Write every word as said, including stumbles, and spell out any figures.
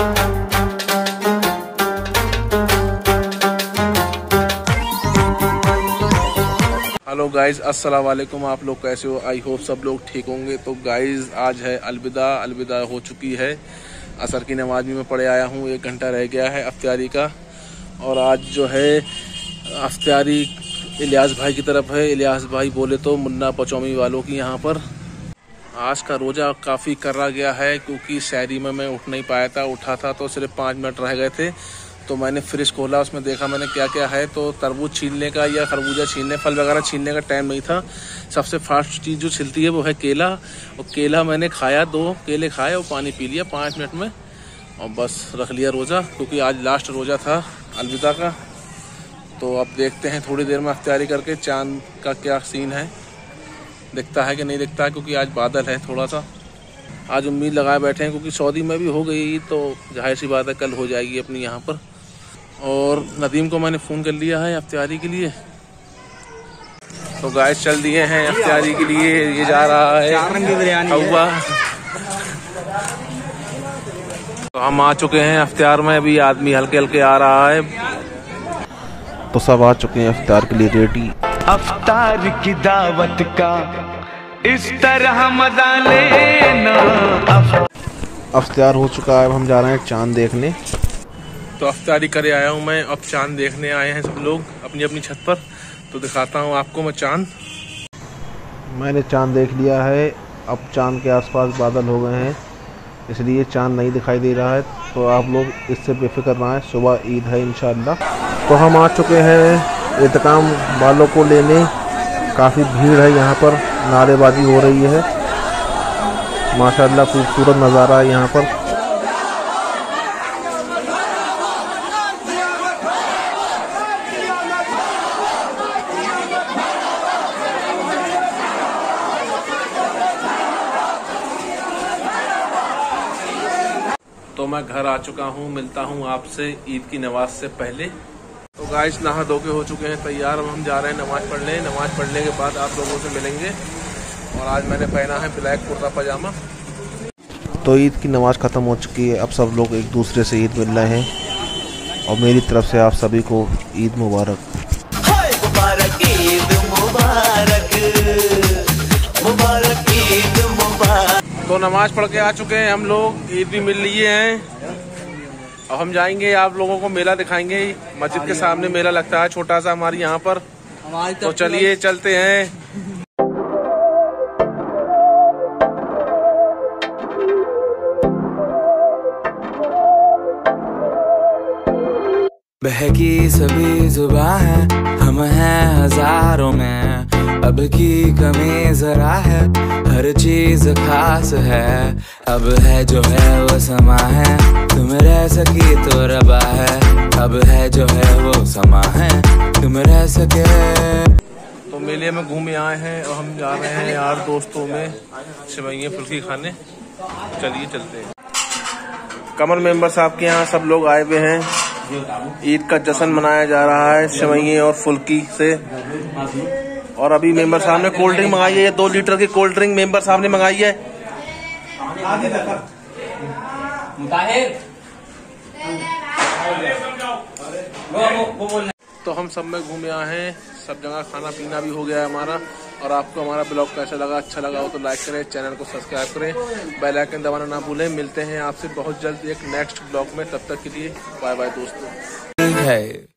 Hello guys, अस्सलाम वालेकुम। आप लोग कैसे हो? आई होप सब लोग ठीक होंगे। तो गाइज़ आज है अलविदा। अलविदा हो चुकी है। असर की नमाज भी मैं पढ़े आया हूँ। एक घंटा रह गया है अफ्तारी का। और आज जो है अफ्तारी इलियास भाई की तरफ है। इलियास भाई बोले तो मुन्ना पचौमी वालों की यहाँ पर। आज का रोज़ा काफ़ी करा गया है क्योंकि शहरी में मैं उठ नहीं पाया था। उठा था तो सिर्फ पाँच मिनट रह गए थे। तो मैंने फ्रिज खोला, उसमें देखा मैंने क्या क्या है। तो तरबूज छीलने का या खरबूजा छीलने, फल वगैरह छीलने का टाइम नहीं था। सबसे फास्ट चीज़ जो छिलती है वो है केला। और केला मैंने खाया, दो केले खाए और पानी पी लिया पाँच मिनट में, और बस रख लिया रोज़ा। क्योंकि आज लास्ट रोज़ा था अलविदा का। तो अब देखते हैं थोड़ी देर में अफ्तारी करके चाँद का क्या सीन है, दिखता है कि नहीं दिखता है। क्योंकि आज बादल है थोड़ा सा। आज उम्मीद लगाए बैठे हैं क्योंकि सऊदी में भी हो गई तो जाहिर सी बात है कल हो जाएगी अपनी यहाँ पर। और नदीम को मैंने फ़ोन कर लिया है अफ्तारी के लिए। तो गाइस चल दिए हैं अफ्तारी के लिए। ये जा रहा है हुआ। तो हम आ चुके हैं अफ्तार में। अभी आदमी हल्के हल्के आ रहा है। तो सब आ चुके हैं अफ्तार के लिए रेडी। अफ्तार की दावत का इस तरह मजा लेना। अफ्तार हो चुका है। अब हम जा रहे हैं चांद देखने। तो अफ्तारी करे आया हूँ मैं। अब चांद देखने आए हैं सब लोग अपनी अपनी छत पर। तो दिखाता हूँ आपको मैं चांद। मैंने चांद देख लिया है। अब चांद के आसपास बादल हो गए हैं, इसलिए चांद नहीं दिखाई दे रहा है। तो आप लोग इससे बेफिक्र ना है, सुबह ईद है इंशाअल्लाह। तो हम आ चुके हैं एहतकाम वालों को लेने। काफ़ी भीड़ है यहाँ पर, नारेबाजी हो रही है। माशाअल्लाह खूबसूरत नज़ारा है यहाँ पर। तो मैं घर आ चुका हूँ। मिलता हूँ आपसे ईद की नमाज से पहले। तो गाइस नहा धो के हो चुके हैं तैयार। अब हम जा रहे हैं नमाज पढ़ने। नमाज पढ़ने के बाद आप लोगों से मिलेंगे। और आज मैंने पहना है ब्लैक कुर्ता पजामा। तो ईद की नमाज ख़त्म हो चुकी है। अब सब लोग एक दूसरे से ईद मिल रहे हैं। और मेरी तरफ से आप सभी को ईद मुबारक। मुबारक ईद मुबारक, मुबारक ईद मुबारक। तो नमाज पढ़ के आ चुके हैं हम लोग। ईद भी मिल लिए हैं। अब हम जाएंगे, आप लोगों को मेला दिखाएंगे। मस्जिद के सामने मेला लगता है छोटा सा हमारे यहाँ पर। तो चलिए चलते हैं। बहकी सभी जुबां है, हम हैं हजारों में। अब की कमी जरा है, हर चीज खास है। अब है जो है वो समा है, तुम रह सकी तो रबा है। अब है जो है वो समा है, तुम रह सके। तो मेले में घूमे आए हैं और हम जा रहे हैं यार दोस्तों में सेवइयां फुल्की खाने। चलिए चलते हैं। कमर मेंबर साहब के यहाँ सब लोग आए हुए हैं। ईद का जश्न मनाया जा रहा है सेवइयां और फुल्की से। और अभी मेंबर साहब ने कोल्ड ड्रिंक मंगाई है। दो लीटर की कोल्ड ड्रिंक मेंबर साहब ने मंगाई है। तो हम सब में घूमे आए हैं। सब जगह खाना पीना भी हो गया है हमारा। और आपको हमारा ब्लॉग कैसा लगा? अच्छा लगा हो तो लाइक करें, चैनल को सब्सक्राइब करें, बेल आइकन दबाना ना भूलें। मिलते हैं आपसे बहुत जल्द एक नेक्स्ट ब्लॉग में। तब तक के लिए बाय बाय दोस्तों। है